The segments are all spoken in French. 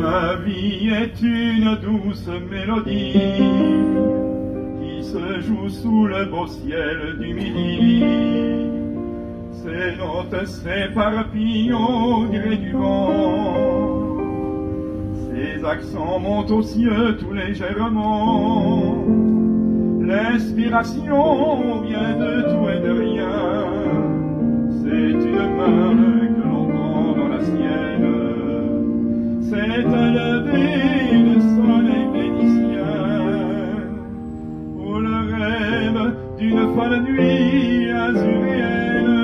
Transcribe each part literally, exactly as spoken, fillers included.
Ma vie est une douce mélodie qui se joue sous le beau ciel du midi. Ces notes s'éparpillent au gré du vent, ces accents montent aux cieux tout légèrement. L'inspiration vient de tout et de rien, c'est une main que l'on prend dans la sienne. C'est un lever de soleil vénitien, ou le rêve d'une folle nuit azuréenne.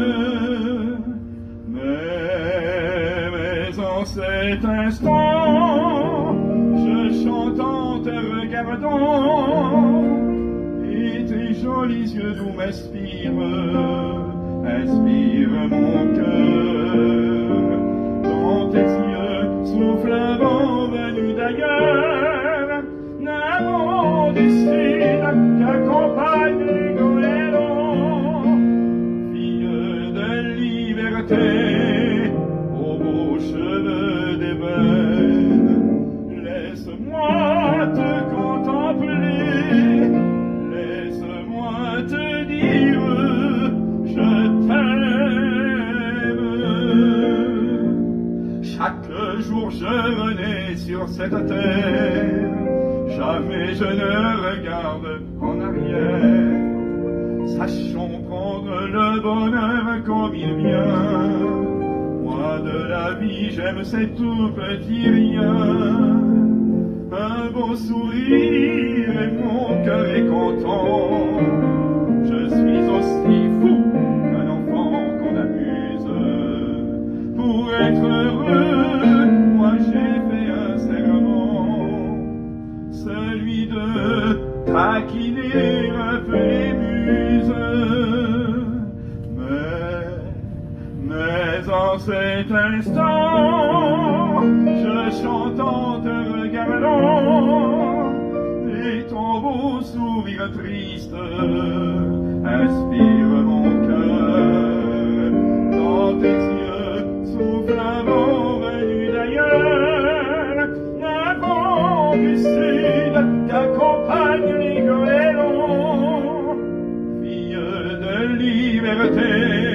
Mais, mais en cet instant, je chante en te regardant, et tes jolis yeux doux m'inspirent, inspirent mon cœur. Dans tes yeux souffle un vent venu d'ailleurs, un vent du sud qu'accompagne les goélands. Fille de liberté, aux beaux cheveux d'ébène, laisse-moi te contempler, laisse-moi te dire je t'aime. Chaque jour je renais sur cette terre, jamais je ne regarde en arrière. Sachons prendre le bonheur comme il vient. Moi de la vie j'aime ces tout petits riens. Un beau sourire et mon cœur est content. Je suis aussi fou qu'un enfant qu'on amuse. Pour être heureux, moi j'ai fait un serment, celui de taquiner un peu les muses. Mais, mais en cet instant, je chante en te regardant, et ton beau sourire triste inspire mon cœur. Dans tes yeux souffle un vent venu d'ailleurs, un vent du sud qu'accompagne les goélands. Fille de liberté,